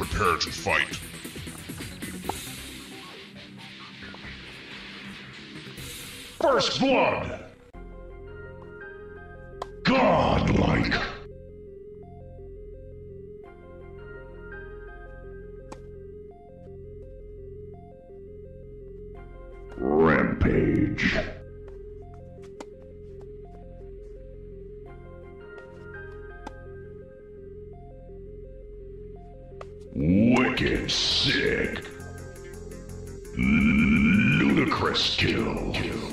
Prepare to fight. First blood! Godlike! Rampage. Wicked sick. Ludicrous kill.